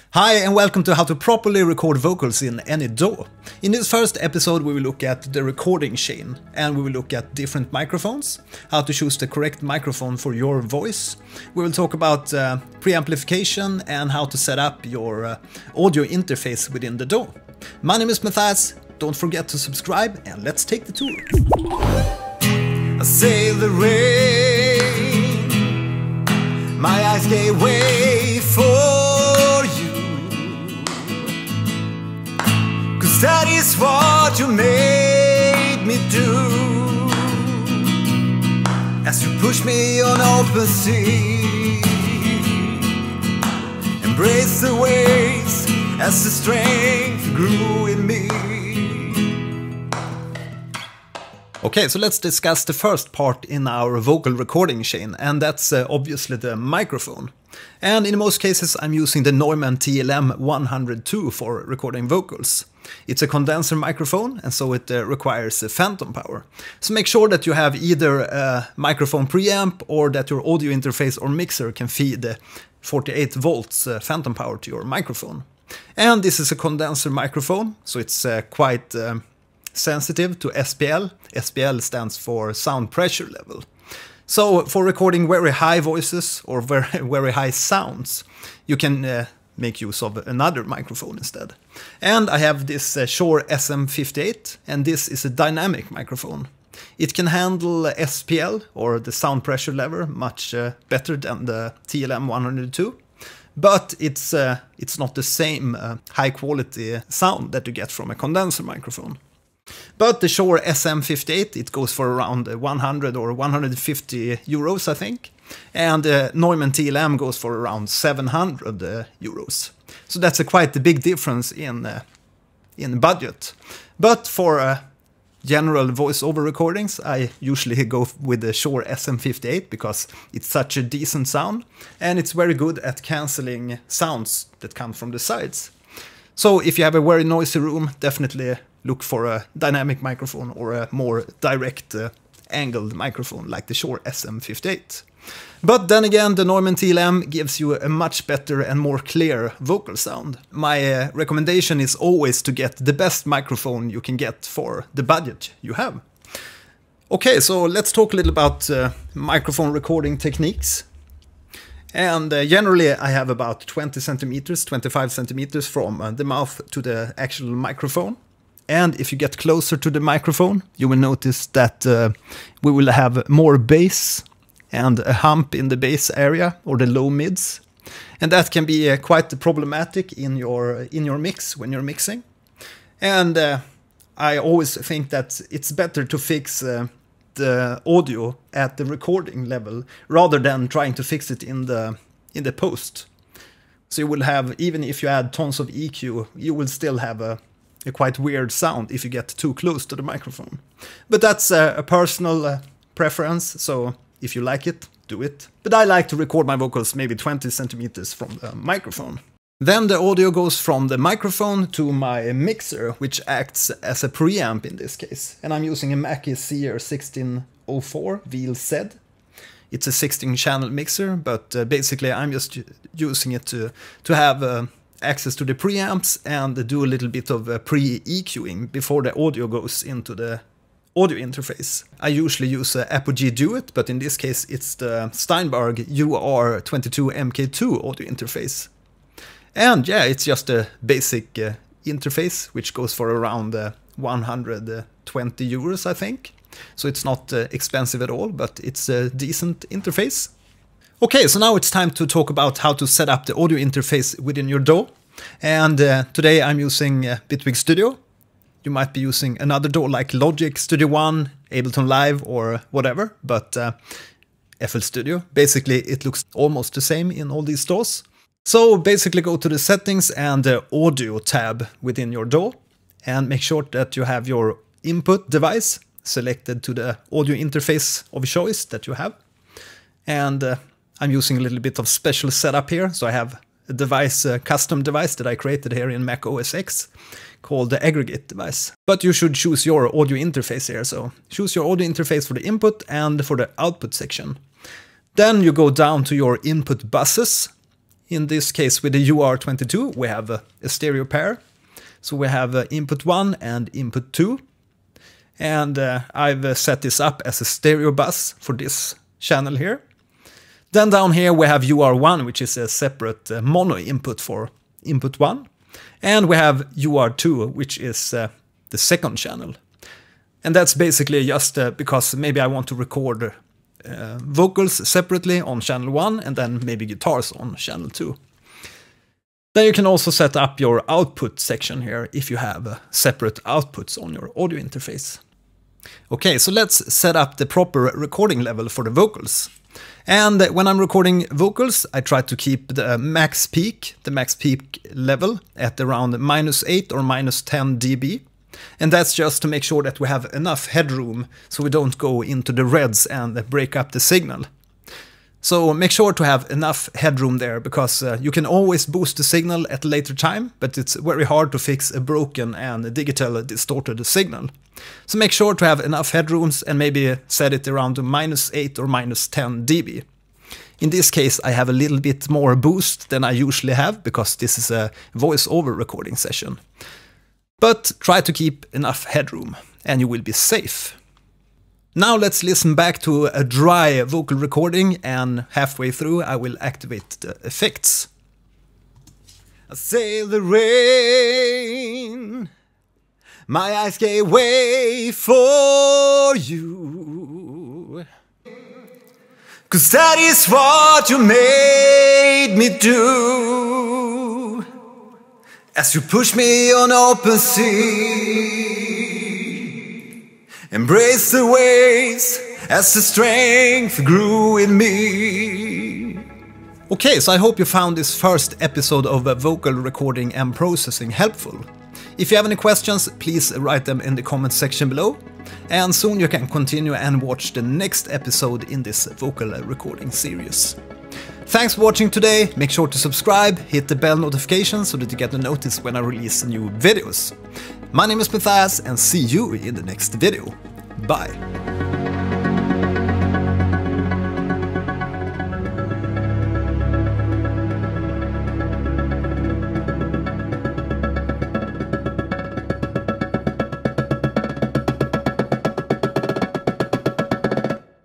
Hi and welcome to how to properly record vocals in any DAW. In this first episode we will look at the recording chain and we will look at different microphones, how to choose the correct microphone for your voice. We will talk about pre-amplification and how to set up your audio interface within the DAW. My name is Mattias, don't forget to subscribe and let's take the tour. I sail the rain, my eyes gave way for that is what you made me do. As you push me on open sea, embrace the waves as the strength grew in me. Okay, so let's discuss the first part in our vocal recording chain, and that's obviously the microphone. And in most cases I'm using the Neumann TLM102 for recording vocals. It's a condenser microphone and so it requires phantom power. So make sure that you have either a microphone preamp or that your audio interface or mixer can feed 48 volts phantom power to your microphone. And this is a condenser microphone, so it's quite sensitive to SPL. SPL stands for sound pressure level. So for recording very high voices or very high sounds, you can make use of another microphone instead. And I have this Shure SM58, and this is a dynamic microphone. It can handle SPL, or the sound pressure level, much better than the TLM102. But it's not the same high quality sound that you get from a condenser microphone. But the Shure SM58, it goes for around 100 or 150 euros, I think. And Neumann TLM goes for around 700 euros. So that's quite a big difference in budget. But for general voiceover recordings, I usually go with the Shure SM58 because it's such a decent sound. And it's very good at cancelling sounds that come from the sides. So if you have a very noisy room, definitely look for a dynamic microphone or a more direct angled microphone like the Shure SM58. But then again, the Neumann TLM gives you a much better and more clear vocal sound. My recommendation is always to get the best microphone you can get for the budget you have. Okay, so let's talk a little about microphone recording techniques. And generally I have about 20 centimeters, 25 centimeters from the mouth to the actual microphone. And if you get closer to the microphone, you will notice that we will have more bass and a hump in the bass area or the low mids. And that can be quite problematic in your mix when you're mixing. And I always think that it's better to fix the audio at the recording level rather than trying to fix it in the post. So you will have, even if you add tons of EQ, you will still have a quite weird sound if you get too close to the microphone. But that's a personal preference, so if you like it, do it. But I like to record my vocals maybe 20 centimeters from the microphone. Then the audio goes from the microphone to my mixer, which acts as a preamp in this case. And I'm using a Mackie CR1604 VLZ. It's a 16-channel mixer, but basically I'm just using it to have access to the preamps and do a little bit of pre-EQing before the audio goes into the audio interface. I usually use Apogee Duet, but in this case it's the STEINBERG UR22 MK2 audio interface. And yeah, it's just a basic interface, which goes for around 120 euros, I think. So it's not expensive at all, but it's a decent interface. Okay, so now it's time to talk about how to set up the audio interface within your DAW. And today I'm using Bitwig Studio. You might be using another DAW like Logic, Studio One, Ableton Live or whatever, but FL Studio. Basically it looks almost the same in all these DAWs. So basically go to the settings and the audio tab within your DAW and make sure that you have your input device selected to the audio interface of choice that you have. And I'm using a little bit of special setup here, so I have a device, a custom device that I created here in Mac OS X called the aggregate device. But you should choose your audio interface here, so choose your audio interface for the input and for the output section. Then you go down to your input buses In this case with the UR22 we have a stereo pair. So we have input 1 and input 2. And I've set this up as a stereo bus for this channel here. Then down here we have UR1, which is a separate mono input for input 1. And we have UR2, which is the second channel. And that's basically just because maybe I want to record vocals separately on channel 1 and then maybe guitars on channel 2. Then you can also set up your output section here if you have separate outputs on your audio interface. Okay, so let's set up the proper recording level for the vocals. And when I'm recording vocals, I try to keep the max peak level at around -8 or -10 dB. And that's just to make sure that we have enough headroom so we don't go into the reds and break up the signal. So make sure to have enough headroom there, because you can always boost the signal at a later time, but it's very hard to fix a broken and digital distorted signal. So make sure to have enough headrooms and maybe set it around to -8 or -10 dB. In this case I have a little bit more boost than I usually have, because this is a voice-over recording session. But try to keep enough headroom and you will be safe. Now let's listen back to a dry vocal recording, and halfway through I will activate the effects. I sail the rain, my eyes gave way for you, 'cause that is what you made me do, as you push me on open sea. Embrace the waves as the strength grew in me. Okay, so I hope you found this first episode of vocal recording and processing helpful. If you have any questions, please write them in the comment section below. And soon you can continue and watch the next episode in this vocal recording series. Thanks for watching today. Make sure to subscribe, hit the bell notification so that you get a notice when I release new videos. My name is Mattias, and see you in the next video. Bye!